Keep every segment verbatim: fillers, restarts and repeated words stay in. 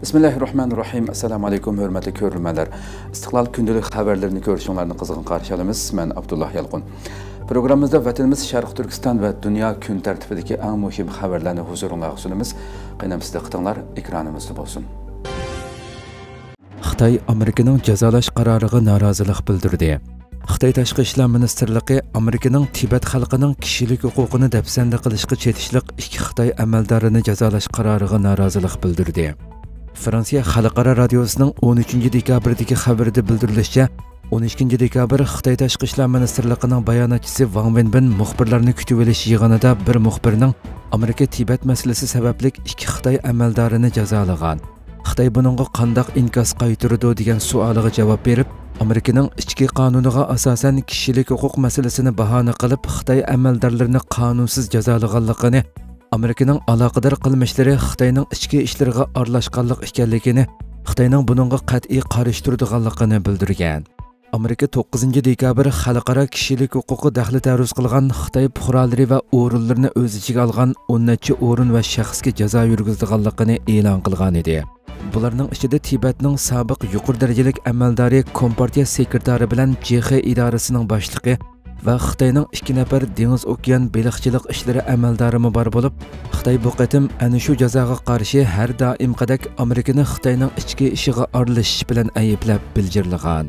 Bismillahirrahmanirrahim. Assalamu alaikum hörmətli görürmənlər. İstiqlal gündəlik xəbərlərini görüşünlərini qızğın qarşılayırıq. Mən Abdullah Yalqın. Proqramımızda vətənimiz Şərq Türkistan və dünya gün tərtibidəki ən mühim xəbərlərini huzurunuzğa sunumuz. Qaynamızda qıtınlar ekranımızda olsun. Xitay Amerikanın cəzalaş qararına narazılıq bildirdi. Xitay Tashqi ishlar Ministerliği Amerikanın Tibet xalqining kishilik huquqini dafsanda qilishga chetishliq ikki Xitoy amaldorini jazolash qaroriga norozilik bildirdi. Fransiya Xalqaro radiosining o'n uchinchi dekabrdagi xabarida bildirilishicha, o'n ikkinchi dekabr Xitoy Tashqi ishlar Ministerligining bayonotchisi Wang Wenbin muxbirlarni kutib olish yig'inida bir muxbirning Amerika Tibet masalasi sababli ikki Xitoy amaldorini jazolagan. Xitoy buningga qanday inkos qaytirdi degan savoliga javob berib, Amerikaning ichki qonuniga asosan kishilik huquq masalasini bahona qilib, Xitoy amaldorlarini qonunsiz jazolaganligini, Amerikaning aloqador qilmishlari Xitoyning ichki ishlariga aralashganlik ekanligini, Xitoyning buningga qat'iy qarshi turadiganligini bildirgan. Amerika to'qqizinchi dekabr xalqaro kishilik huquqi daxli taruz qilgan Xitoy fuqarolari va o'rinlarini o'z ichiga olgan o'n necha o'rin va shaxsga jazo yurgizganligini e'lon qilgan edi. Bularning ichida Tibetning sobiq yuqori darajali amaldori Kompartiya sekretari bilan J X idorasining boshlig'i va Xitoyning ikki nafar dengiz okean baliqchilik ishlari amaldori bor bo'lib, Xitoy bu qatim ana shu jazoga qarshi har doimqadek Amerikani Xitoyning ichki ishiga aralashish bilan ayblab biljirlagan.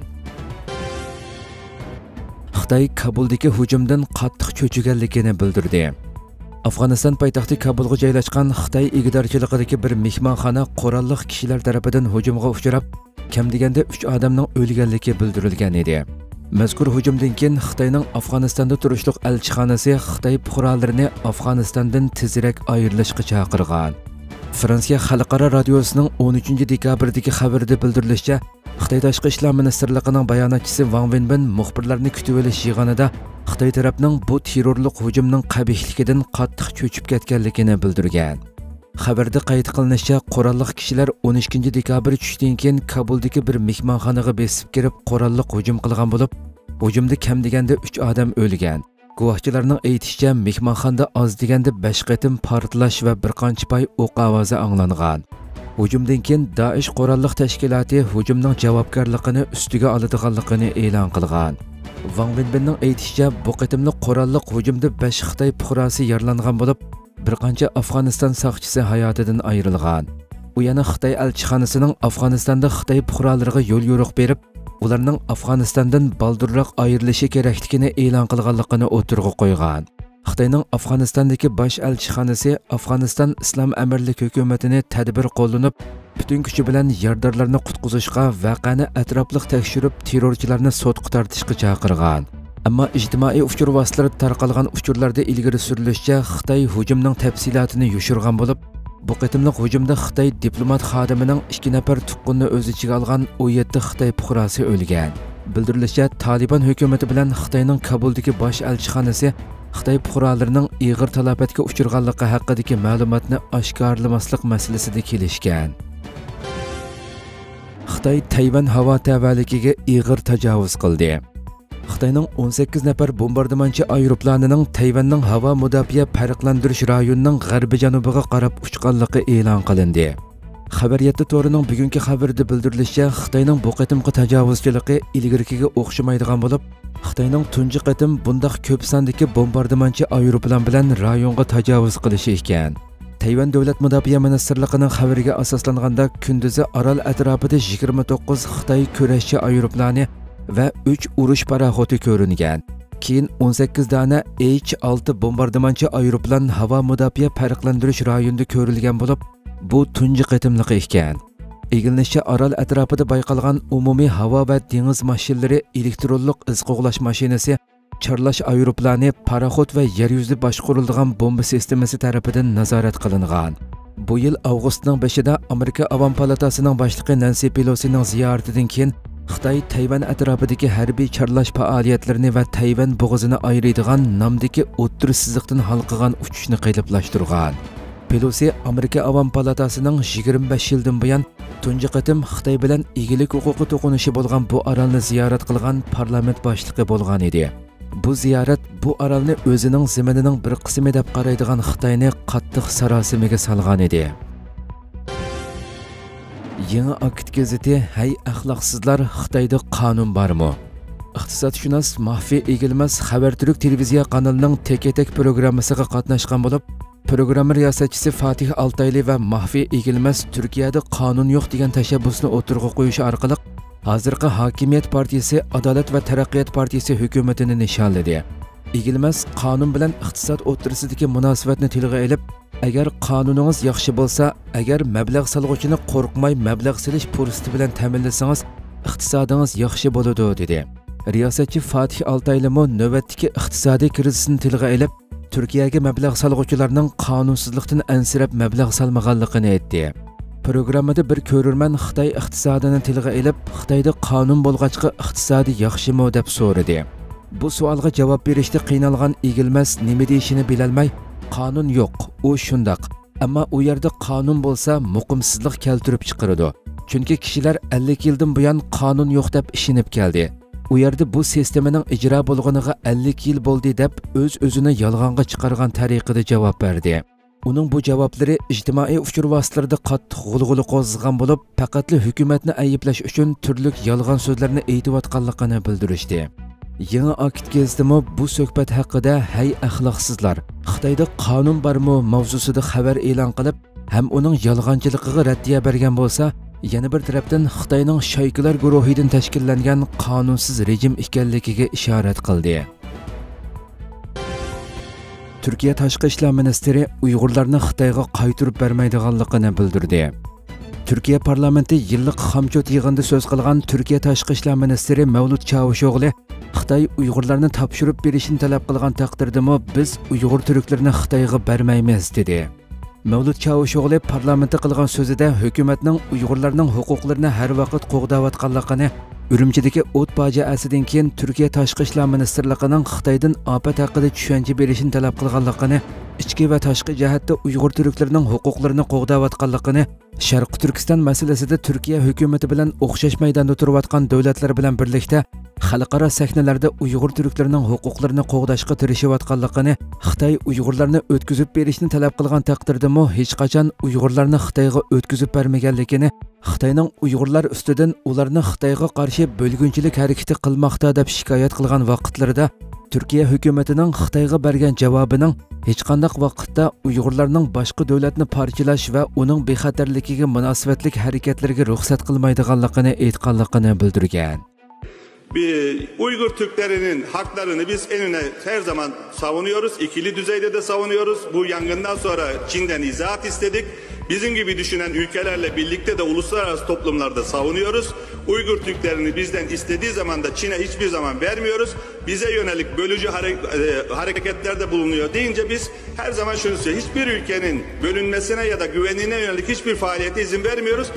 Xitoy Kabuldagi hujumdan qattiq cho'chiganligini bildirdi. Afg'oniston poytaxti Kabulga joylashgan Xitoy igidorchiligidagi bir mehmonxona qurolli kishilar tomonidan hujumga uchrab, kam deganda uch odamning o'lganligi bildirilgan edi. Mazkur hujumdan keyin Xitoyning Afg'onistonda turishliq elchixonasi Xitoy fuqarolarini Afg'onistondan tezroq ayrilishga chaqirgan. Fransiya Xalqaro radiosining o'n uchinchi dekabrdagi xabarida bildirilishicha, Xitoy Tashqi ishlar Ministerligining bayonotchisi Wang Wenbin muxbirlarni kutib olish yig'inida Xitoy tarafining bu terrorlik hujumning qabihligidan qattiq cho'chib ketganligini bildirgan. Xabarda qayd qilinishicha, qurolli kishilar o'n ikkinchi dekabr tushdan keyin Kabuldagi bir mehmonxonaga besib kirib, qurolli hujum qilgan bo'lib, hujumda kam deganda uch odam o'lgan. Guvohchilarning aytishicha, mehmonxonada oz deganda besh qatim portlash va bir qancha pay o'q ovozi anglangan. Hujumdan keyin Daesh qurolli tashkiloti hujumning javobgarligini ustiga oladiganligini e'lon qilgan. Wang Wenbinning aytishicha, bu qatimliq qurolli hujumda besh Xitoy fuqarosi yaralangan bo'lib, bir qancha Afg'oniston soqchisi hayotidan ayrilgan. U yana Xitoy elchixonasining Afg'onistonda Xitoy fuqarolariga yo'l yo'riq berib, ularning Afg'onistondan baldurroq ayrilishi kerakligini e'lon qilganligini o'tirg'a qo'ygan. Xitoyning Afg'onistondagi bosh elchixonasi Afg'oniston Islom Amirlik hukumatini tadbir qo'llanib, butun kuchi bilan yardorlarni qutqizishga, voqeani atrofliq tekshirib, terrorchilarni sudga tortishga chaqirgan. Ammo ijtimoiy uchur vositalari tarqalgan uchurlarda ilgari surilishicha, Xitoy hujumning tafsilotini yushirgan bo'lib, bu qatimliq hujumda Xitoy diplomat xodimining ikki nafar tuqqunni o'z ichiga olgan o'n yetti Xitoy fuqarosi o'lgan. Bildirilishicha, Taliban hukumati bilan Xitoyning Kabuldagi bosh elchixonasi Xitoy fuqarolarining ig'ir talofatga uchirganligi haqidagi ma'lumotni oshkorlamaslik masalasida kelishgan. Xitoy Tayvan havo tavalligiga ig'ir tajovuz qildi. Xitoyning o'n sakkiz nafar bombardimonchi aeroplanining Tayvanning havo mudofaa farqlantirish rayonining g'arbiy janubiga qarab uchganligi e'lon qilindi. Xabariyat to'rining bugungi xabarida bildirilishicha, Xitoyning bu qatimqi tajovuzchiligi ilgarikiga o'xshamaydigan bo'lib, Xitoyning tunji qatim bundaq ko'p sondagi bombardimonchi aeroplan bilan rayonga tajovuz qilishi ekan. Tayvan davlat mudofaa ministerligining xabariga asoslanganda, kunduzi orol atrofida yigirma to'qqiz Xitoy kurashchi aeroplani va uch urush paraxoti ko'ringan. Keyin o'n sakkiz dona H olti bombardimonchi aeroplan havo mudofaa farqlantirish rayonida ko'rilgan bo'lib, bu tunji qatimliq ekan. Egilinishcha, orol atrofida bayqalgan umumiy havo va dengiz mashinalari, elektronlik iz qo'g'lash mashinasi, charlash aeroplani, paraxot va yer yuzida boshqariladigan bomba sistemasi tomonidan nazorat qilingan. Bu yil avgustning beshida Amerika Avam palatasining boshlig'i Nancy Pelosining ziyoratidan keyin Xitoy Tayvan atrofidagi harbiy charlash faoliyatlarini va Tayvan bo'g'izini ayiradigan nomdagi o'ttir siziqdan halqagan uchishni qayliblashtirgan. Pelosi Amerika Avam palatasining yigirma besh yildan buyon tunji qatim Xitoy bilan egilik huquqi to'qinishi bo'lgan bu orolni ziyorat qilgan parlament boshlig'i bo'lgan edi. Bu ziyorat bu orolni o'zining zaminining bir qismi deb qaraydigan Xitoyni qattiq sarosimaga solgan edi. Yeni Akit gazeti "Hey axloqsizlar, Xitoyda qonun bormi?" Iqtisodshunos Mahfiy Egilmas Xabar Turk televiziya kanalining tek-tek programmasiga qatnashgan bo'lib, programma riyosatchisi Fatih Altayli va Mahfiy Egilmas Turkiyada qonun yo'q degan tashabbusni o'tirg'i qo'yishi orqali hozirgi Hokimiyat partiyasi Adolat va taraqqiyot partiyasi hukumatini nishonladi. Egilmas qonun bilan iqtisod o'rtasidagi munosabatni tilga olib, agar qonuningiz yaxshi bo'lsa, agar mablag' solg'uvchini qo'rqmay mablag' solish fursati bilan ta'minlasangiz, iqtisodingiz yaxshi bo'ladi dedi. Riyosatchi Fatih Altayli-mo navbatdagi iqtisodiy krizisni tilga olib, Turkiyaga mablag' solg'uvchilarning qonunsizlikdan ansirab mablag' solmaganligini aytdi. Programmada bir ko'rurman Xitoy iqtisodini tilga olib, Xitoyda qonun bo'lg'achqa iqtisodi yaxshimi deb so'radi. Bu savolga javob berishda qiynalgan Egilmas nima deyishini bilolmay, qonun yo'q, u shundoq. Ammo u yerda qonun bo'lsa, muqimsizlik keltirib chiqaradi. Chunki kishilar ellik yildan buyon qonun yo'q deb ishinib keldi. U yerda bu sistemaning ijro bo'lganiga ellik yil bo'ldi deb o'z-o'zini yolg'onga chiqargan tariqada javob berdi. Uning bu javoblari ijtimoiy uchur vositalarida qattiq g'ulg'ula qo'zg'agan bo'lib, faqatli hukumatni ayiblash uchun turli yolg'on so'zlarni aytayotganligini bildirishdi. Yeni Akit gazetimi bu suhbat haqida "Hey axloqsizlar, Xitoyda qonun bormi?" mavzusida xabar e'lon qilib, ham uning yolg'onchiligiga raddiya bergan bo'lsa, yana bir tarafdan Xitoyning shaykilar guruhidan tashkillangan qonunsiz rejim ekanligiga ishorat qildi. Turkiya Tashqi ishlar ministri Uyg'urlarni Xitoyga qaytarib bermaydiganligini bildirdi. Turkiya parlamenti yillik xamchot yig'inida so'z qilgan Turkiya Tashqi ishlar ministri Mavlut Çavuşoğlu Xitoy Uyg'urlarni topshirib berishini talab qilgan taqdirdami biz Uyg'ur turklarni Xitoyga bermaymiz dedi. Mavlut Çavuşoğlu parlamentda qilgan so'zida hukumatning Uyg'urlarning huquqlarini har vaqt qo'g'dayotganligini, Urumchidagi o't fojiasidan keyin Turkiya Tashqi ishlar ministrligining Xitoydan ofat haqida tushuncha berishini talab qilganligini, ichki va tashqi jihatda Uyg'ur turklarining huquqlarini qo'g'dayotganligini, Sharqi Turkiston masalasida Turkiya hukumati bilan o'xshash maydonda turayotgan davlatlar bilan birlikda xalqaro sahnalarda Uyg'ur turklarining huquqlarini qo'g'dashga tirishayotganligini, Xitoy Uyg'urlarni o'tkazib berishni talab qilgan taqdirdami hech qachon Uyg'urlarni Xitoyga o'tkazib bermaganligini, Xitoyning Uyg'urlar ustidan ularni Xitoyga qarshi bo'lgunchilik harakati qilmoqda deb shikoyat qilgan vaqtlarida Turkiya hukumatining Xitoyga bergan javobining hech qanday vaqtda Uyg'urlarning boshqa davlatni parchalash va uning bexatarligiga munosabatlik harakatlarga ruxsat qilmaydiganligini aytganligini bildirgan. Uygur Türklerinin haklarını biz en öne her zaman savunuyoruz. İkili düzeyde de savunuyoruz. Bu yangından sonra Çin'den izahat istedik. Bizim gibi düşünen ülkelerle birlikte de uluslararası toplumlarda savunuyoruz. Uygur Türklerini bizden istediği zaman da Çin'e hiçbir zaman vermiyoruz. Bize yönelik bölücü hareketlerde bulunuyor deyince biz her zaman şunu söylüyoruz. Hiçbir ülkenin bölünmesine ya da güvenliğine yönelik hiçbir faaliyete izin vermiyoruz.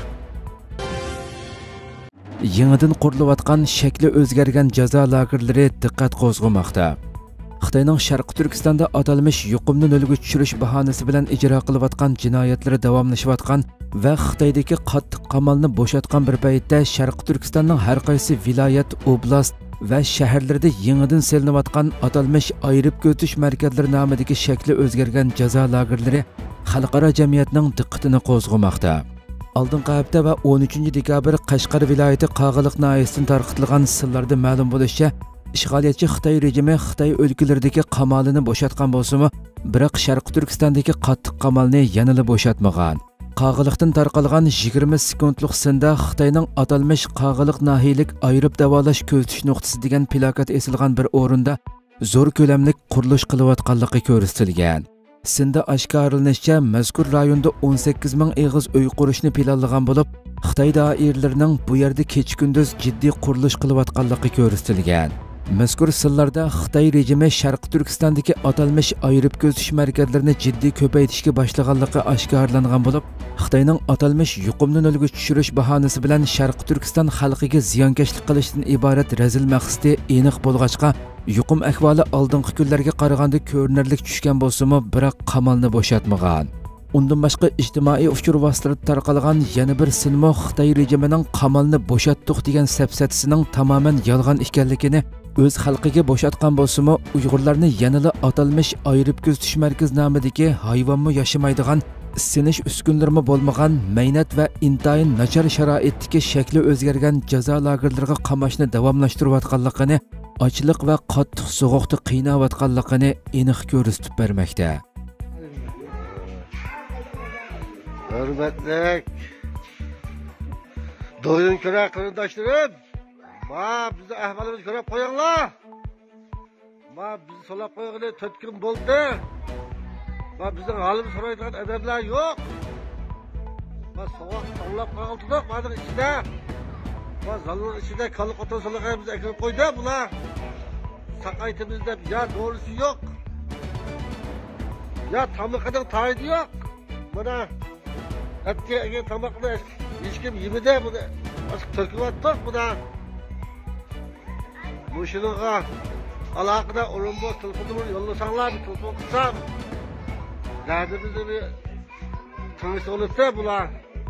Yangidan qurilayotgan shakli o'zgargan jazo lagerlari diqqat qo'zg'amoqda. Xitoyning Sharqi Turkistonda atalmish yuqumni nolga tushirish bahonasi bilan ijro qilayotgan jinoyatlari davomlashayotgan va Xitoydagi qattiq qamalni bo'shatgan bir paytda Sharqi Turkistonning har qaysi viloyat, oblast va shaharlarda yangidan selinayotgan atalmish ayirib ko'tish markazlari nomidagi shakli o'zgargan jazo lagerlari xalqaro jamiyatning diqqatini qo'zg'amoqda. Aldınqı hafta va o'n uchinchi dekabr Qashqar viloyati Qag'iliq noyasidan tarqatilgan sirlarda ma'lum bo'lishicha, ishg'oliyatchi Xitoy rejimi Xitoy o'lkalaridagi qamalini bo'shatgan bo'lsa-mu, biroq Sharqi Turkistondagi qattiq qamalni yanada bo'shatmagan. Qag'iliqdan tarqalgan yigirma sekundlik sinda Xitoyning atalmish Qag'iliq nahiylik ayirib davolash ko'zitish nuqtasi degan plakat esilgan bir o'rinda zo'r ko'lamli qurilish qilayotganligi ko'rsatilgan. Sinda oshkorlanishicha, mazkur rayonda o'n sakkiz ming eg'iz uy qurishni planlagan bo'lib, Xitoy doiralarining bu yerda kecha-kunduz jiddiy qurilish qilayotganligi ko'rsatilgan. Mazkur sillarda Xitoy rejimi Sharqi Turkistondagi atalmish ayirib ko'zitish markazlarini jiddiy ko'paytirishga boshlaganligi oshkorlangan bo'lib, Xitoyning atalmish yuqumni nolga tushirish bahonasi bilan Sharqi Turkiston xalqiga ziyonkashlik qilishdan iborat razil maqsadi aniq bo'lg'achqa, yuqum ahvoli oldingi kunlarga qaraganda ko'rinarlik tushgan bo'lsa-mu, biroq qamalni bo'shatmagan. Undan boshqa ijtimoiy uchur vositalarida tarqalgan yana bir sinmo Xitoy rejimining qamalni bo'shatdik degan sapsatisining tamoman yolg'on ekanligini, o'z xalqiga bo'shatgan bo'lsa-mu, Uyg'urlarni yanada atalmish ayirib ko'zitish markaz nomidagi hayvonmi yashamaydigan sinish uskunlarimi bo'lmagan mehnat va intayin nachar sharoitdagi shakli o'zgargan jazo lagerlariga qamashni davomlashtirayotganligini, ochliq va qattiq sovuqda qiynayotganligini aniq ko'rsatib bermoqda. Hürmetli doyun köre kırındaşlarım, ma bizi ahvalimiz körep koyanglar, ma bizi solap koyanglar tötkün buldu, ma bizim halimiz soraydıgan edebler yok, ma soğuk soğulap kaldık, ma'nın içinde, ma zalının içinde kalıp otan solakaya bizi ekip koydu, buna sakaytımızda ya doğrusu yok, ya tamlıkının tayidi yok, buna etki egen tamakını hiç kim yemedi, bunu açık töküp attık, buna bu şununla alakada orumboz telefonumu yollasanlar, bir telefon kıtsam derdimizi bir tanış olursa buna.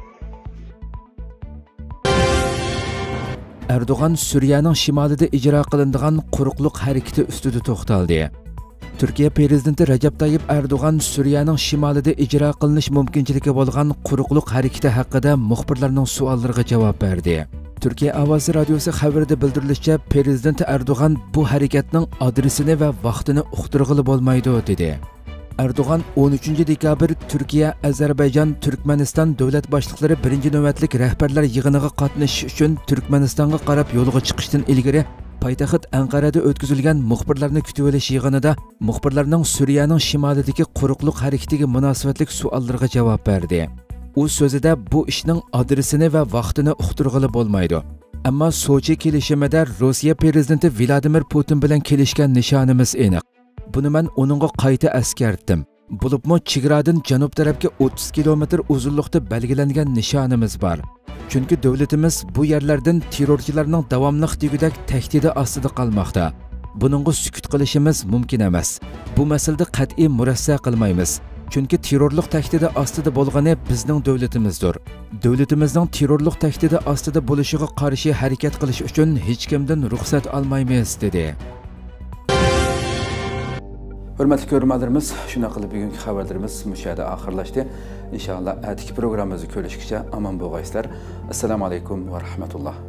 Erdoğan Suriye'nin şimalida icra qilinadigan quruqliq hareketi ustida to'xtaldi. Türkiye Prezidenti Recep Tayyip Erdoğan Suriye'nin şimalida icra qilinish mumkinchiligi bo'lgan quruqliq hareketi haqida muxbirlarning savollariga javob berdi. Türkiye Ovozi radiosi xabarida bildirilishicha, Prezident Erdoğan bu hareketning adresini va vaqtini uqtirg'ili bo'lmaydi dedi. Erdoğan o'n uchinchi dekabr Türkiye, Azerbaycan, Turkmaniston davlat boshliqlari birinchi navbatlik rahbarlar yig'iniga qatnashish uchun Turkmanistonga qarab yo'lga chiqishdan ilgari paytaxt Anqarada o'tkazilgan muxbirlarni kutib olish yig'inida muxbirlarning Suriyening shimolidagi quruqliq hareketiga munosabatlik savollarga javob berdi. U so'zida bu ishning adresini va vaqtini uqtirg'ili bo'lmaydi. Ammo Sochi kelishimida Rossiya prezidenti Vladimir Putin bilan kelishgan nishonimiz aniq. Buni men uningga qayta eskartdim. Bo'libmi chegaradan janub tarafga o'ttiz kilometr uzunlikda belgilangan nishonimiz bor. Chunki davlatimiz bu yerlardan terrorchilarning davomli degudak tahdidi ostida qolmoqda. Buningga sukut qilishimiz mumkin emas. Bu masalada qat'iy murassa qilmaymiz. Chunki terrorlik tahdidi ostida bo'lgani bizning davlatimizdir. Davlatimizning terrorlik tahdidi ostida bo'lishiga qarshi harakat qilish uchun hech kimdan ruxsat olmaymiz dedi. Hürmetli görürmenlerimiz, şuna qilib bugungi xabarlarimiz müşahede ahırlaştı. İnşallah atiki programımızı görüşkice aman boğayslar. Assalamu alaikum ve rahmetullah.